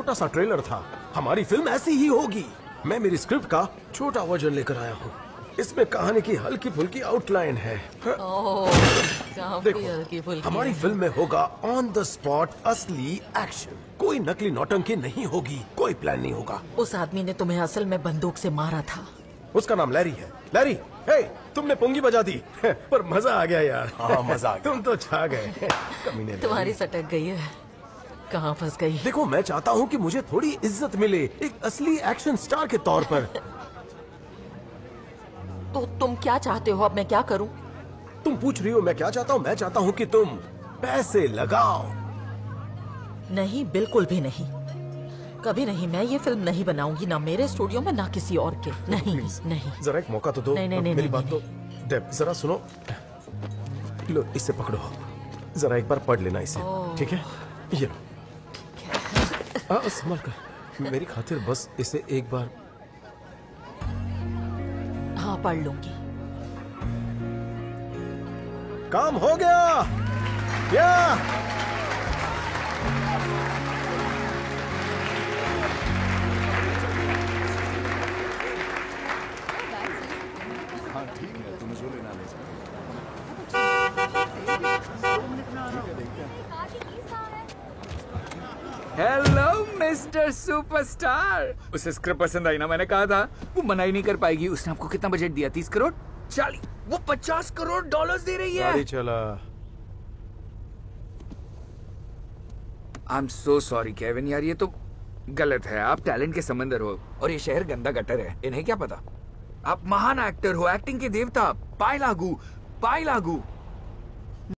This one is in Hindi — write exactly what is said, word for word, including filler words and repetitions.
छोटा सा ट्रेलर था। हमारी फिल्म ऐसी ही होगी। मैं मेरी स्क्रिप्ट का छोटा वर्जन लेकर आया हूँ। इसमें कहानी की हल्की फुल्की आउटलाइन है। ओह, काफी हल्की फुल्की हमारी है। फिल्म में होगा ऑन द स्पॉट असली एक्शन। कोई नकली नौटंकी नहीं होगी, कोई प्लान नहीं होगा। उस आदमी ने तुम्हें असल में बंदूक से मारा था। उसका नाम लैरी है। लैरी, हे, तुमने पुंगी बजा दी पर मजा आ गया यार। हाँ, मजा आ गया। तुम तो छा गए कमीने। तुम्हारी सटक गई है। कहाँ फंस गई? देखो, मैं चाहता हूँ कि मुझे थोड़ी इज्जत मिले एक असली एक्शन स्टार के तौर पर। तो तुम क्या चाहते हो? अब मैं क्या करूं? तुम पूछ रही हो मैं क्या चाहता हूँ? मैं चाहता हूँ कि तुम पैसे लगाओ। नहीं, बिल्कुल भी नहीं। कभी नहीं। मैं ये फिल्म नहीं बनाऊंगी, ना मेरे स्टूडियो में, ना किसी और के। नहीं नहीं। जरा एक मौका तो दो। नहीं, नहीं, नहीं, मेरी नहीं, बात तो डेब, जरा सुनो। लो, इसे पकड़ो। जरा एक बार पढ़ लेना इसे, ठीक है? ये लो। हाँ, संभल कर। मेरी खातिर बस इसे एक बार। हाँ, पढ़ लूंगी। काम हो गया क्या? हाँ ठीक है, तुम्हें जो लेना ले सकते हेलो मिस्टर सुपरस्टार। उसे स्क्रिप्ट पसंद आई ना? मैंने कहा था वो मना ही नहीं कर पाएगी। उसने आपको कितना बजट दिया? तीस करोड़? चालीस? वो पचास करोड़ डॉलर्स दे रही है। गाड़ी चला। I am so sorry Kevin यार, ये तो गलत है। आप टैलेंट के समंदर हो और ये शहर गंदा गटर है। इन्हें क्या पता? आप महान एक्टर हो, एक्टिंग के देवता। पाए लागू, पाए लागू।